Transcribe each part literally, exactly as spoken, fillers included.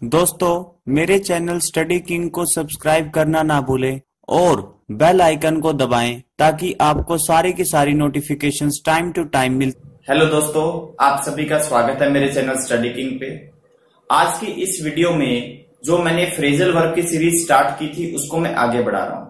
दोस्तों, मेरे channel Study King को सब्सक्राइब करना ना भूलें और बेल आइकन को दबाएं ताकि आपको सारी की सारी नोटिफिकेशंस टाइम टू टाइम मिल। हेलो दोस्तों, आप सभी का स्वागत है मेरे चैनल स्टडी किंग पे। आज की इस वीडियो में जो मैंने फ्रेजल वर्ब की सीरीज स्टार्ट की थी उसको मैं आगे बढ़ा रहा हूं।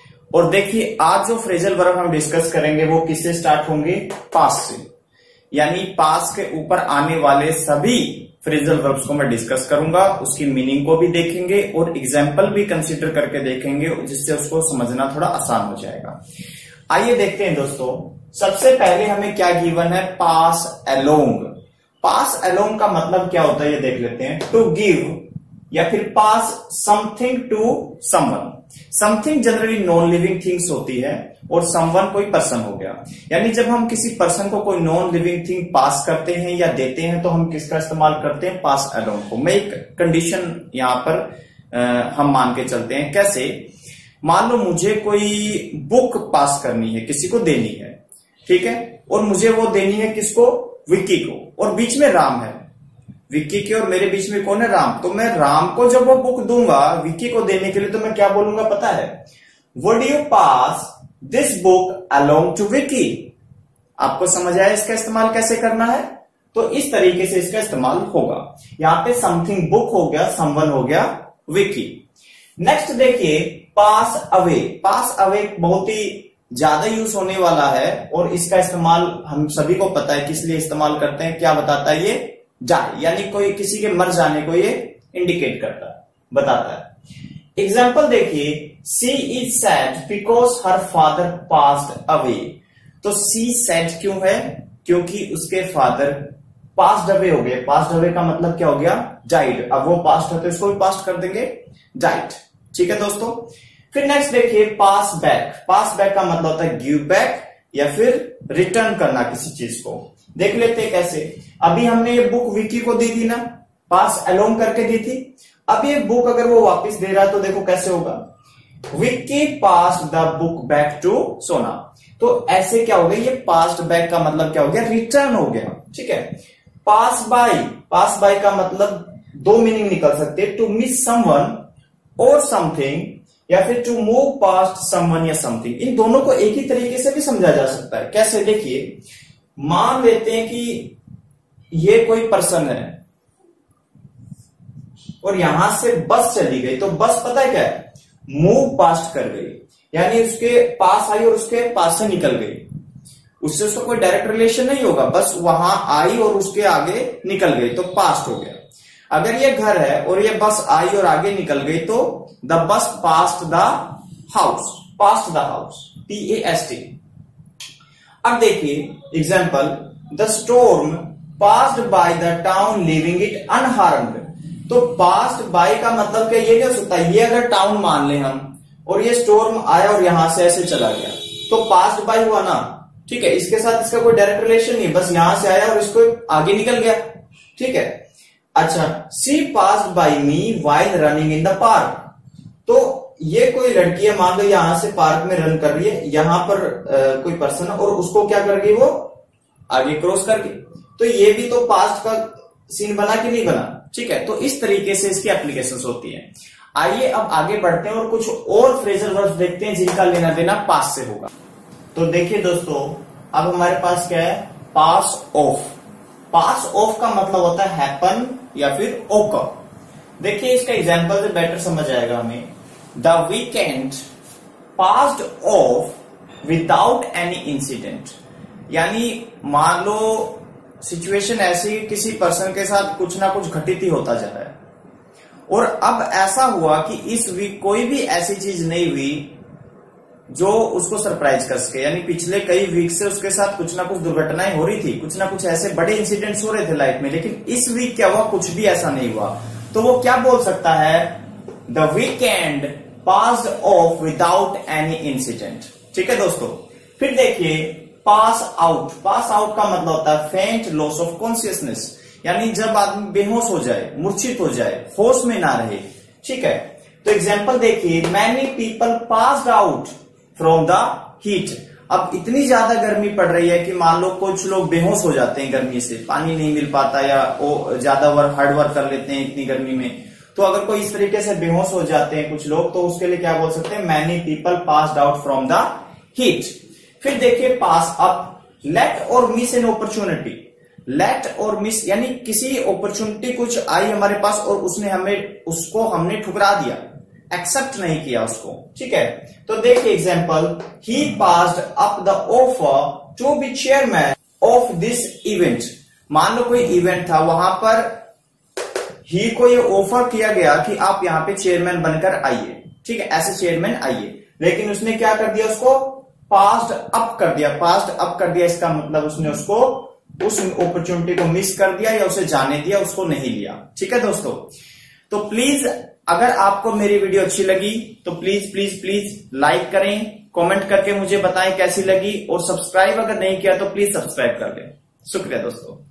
और देखिए, आज जो फ्रेजल वर्ब हम डिस्कस करेंगे वो किससे स्टार्ट होंगे? पास्ट से, यानी पास्ट के ऊपर आने वाले सभी फ्रेजल वर्ब्स को मैं डिस्कस करूंगा, उसकी मीनिंग को भी देखेंगे और एग्जाम्पल भी कंसीडर करके देखेंगे, जिससे उसको समझना थोड़ा आसान हो जाएगा। आइए देखते हैं दोस्तों, सबसे पहले हमें क्या गिवन है? पास अलोंग। पास अलोंग का मतलब क्या होता है ये देख लेते हैं। टू गिव या फिर pass something to someone. Something generally non living things होती है और समवन कोई पर्सन हो गया। यानी जब हम किसी पर्सन को कोई नॉन लिविंग थिंग पास करते हैं या देते हैं तो हम किसका इस्तेमाल करते हैं? पास अलोंग को। मैं एक कंडीशन यहां पर आ, हम मान के चलते हैं। कैसे? मान लो मुझे कोई बुक पास करनी है, किसी को देनी है, ठीक है, और मुझे वो देनी है किसको? विक्की को, और बीच में राम है। विक्की के और मेरे बीच में कौन है? राम। तो मैं राम को जब वो बुक दूंगा विक्की को देने के लिए तो मैं क्या बोलूंगा पता है? Would you pass this book along to Vicky? आपको समझ आया इसका इस्तेमाल कैसे करना है? तो इस तरीके से इसका इस्तेमाल होगा। यहां पे समथिंग बुक हो गया, समवन हो गया, विक्की। नेक्स्ट देखिए, पास अवे। पास अवे बहुत ही ज्यादा यूज होने वाला है और इसका इस्तेमाल हम सभी को पता है किस लिए इस्तेमाल करते हैं। क्या बताता है ये? डाई, यानी कोई किसी के मर जाने को ये इंडिकेट करता है, बताता है। एग्जाम्पल देखिए, she is sad because her father passed away. तो सी सैड क्यों है? क्योंकि उसके फादर पास्ड अवे हो गए। पास्ड अवे का मतलब क्या हो गया? डाइड। अब वो पास्ट है तो इसको भी पास्ट कर देंगे, डाइड। ठीक है दोस्तों। फिर नेक्स्ट देखिए, पास बैक। पास बैक का मतलब होता है गिव बैक या फिर रिटर्न करना किसी चीज को। देख लेते हैं कैसे। अभी हमने ये बुक विक्की को दी थी ना, पास अलोंग करके दी थी। अब ये बुक अगर वो वापस दे रहा है तो देखो कैसे होगा? Vicky pass the book back to Sona. तो ऐसे क्या हो गया? ये पास्ट बैक का मतलब क्या हो गया? रिटर्न हो गया। ठीक है। पास बाय। पास बाय का मतलब दो मीनिंग निकल सकते हैं, टू मिस समवन और समथिंग, या फिर टू मूव पास्ट समवन या समथिंग। इन दोनों को एक ही तरीके से भी समझा जा सकता है। कैसे? देखिए, मान लेते हैं कि ये कोई पर्सन है और यहां से बस चली गई, तो बस पता है क्या है? मूव पास्ट कर गई, यानी उसके पास आई और उसके पास से निकल गई। उससे उसका कोई डायरेक्ट रिलेशन नहीं होगा, बस वहां आई और उसके आगे निकल गई, तो पास्ट हो गया। अगर ये घर है और ये बस आई और आगे निकल गई तो the bus past the house. Past the house, P A S T. अब देखिए example, the storm passed by the town leaving it unharmed. तो पास्ड बाय का मतलब क्या? ये क्या सकता है? ये अगर टाउन मान ले हम और ये स्टोर्म आया और यहां से ऐसे चला गया तो पास्ड बाय हुआ ना। ठीक है, इसके साथ इसका कोई डायरेक्ट रिलेशन नहीं, बस यहां से आया और इसको आगे निकल गया। ठीक है। अच्छा, she passed by me while running in the park. तो ये कोई लड़की है, मान लो यहां से पार्क में रन कर रही है, यहां पर आ, कोई पर्सन है और उसको क्या कर गई? वो आगे क्रॉस कर गई। तो ये भी तो पास्ट का सीन बना कि नहीं बना? ठीक है। तो इस तरीके से इसकी एप्लीकेशंस होती हैं। आइए अब आगे बढ़ते हैं और कुछ और फ्रेजल वर्ब्स देखते हैं जिनका लेना देना पास से होगा। तो देखिए दोस्तों, अब हमारे पास क्या है? पास ऑफ। पास ऑफ का मतलब होता है हैपन या फिर ओकर। देखिए इसका एग्जाम्पल से बेटर समझ आएगा हमें। The weekend passed off without any incident. यानी मान लो सिचुएशन ऐसी, किसी पर्सन के साथ कुछ ना कुछ घटित ही होता जा रहा है और अब ऐसा हुआ कि इस वीक कोई भी ऐसी चीज नहीं हुई जो उसको सरप्राइज कर सके। यानी पिछले कई वीक से उसके साथ कुछ ना कुछ दुर्घटनाएं हो रही थी, कुछ ना कुछ ऐसे बड़े इंसिडेंट्स हो रहे थे लाइफ में, लेकिन इस वीक क्या हुआ? कुछ भी ऐसा नहीं हुआ। तो वो क्या बोल सकता है? The weekend passed off without any incident. ठीक है दोस्तों। फिर देखिए, पास आउट। पास आउट का मतलब होता है फेंट लॉस ऑफ कॉन्शियसनेस, यानी जब आदमी बेहोश हो जाए, मूर्छित हो जाए, होश में ना रहे। ठीक है। तो एग्जाम्पल देखिए, many people passed out from the heat. अब इतनी ज्यादा गर्मी पड़ रही है कि मान लो कुछ लोग बेहोश हो जाते हैं गर्मी से, पानी नहीं मिल पाता या वो ज्यादा वर्क हार्ड वर्क कर लेते हैं इतनी गर्मी में, तो अगर कोई इस तरीके से बेहोश हो जाते हैं कुछ लोग, तो उसके लिए क्या बोल सकते हैं, many people passed out from the heat. फिर देखिए पास अप, लेट और मिस एन अपॉर्चुनिटी। लेट और मिस यानी किसी अपॉर्चुनिटी कुछ आई हमारे पास और उसने हमें उसको हमने ठुकरा दिया, एक्सेप्ट नहीं किया उसको, ठीक है। तो देखिए example, he passed up the offer to be chairman of this event. मान लो कोई इवेंट था, वहां पर ही को ये ऑफर किया गया कि आप यहाँ पे चेयरमैन बनकर आइए, ठीक है, ऐसे चेयरमैन आइए, लेकिन उसने क्या कर दिया, उसको पास्ड अप कर दिया। पास्ड अप कर दिया इसका मतलब उसने उसको उस अपॉर्चुनिटी को मिस कर दिया या उसे जाने दिया, उसको नहीं लिया, ठीक है दोस्तों। तो प्लीज अगर आपको मेरी वीडियो अच्छी लगी तो प्लीज प्लीज प्लीज लाइक करें, कमेंट करके मुझे बताएं कैसी लगी, और सब्सक्राइब अगर नहीं किया तो प्लीज सब्सक्राइब कर लें। शुक्रिया दोस्तों।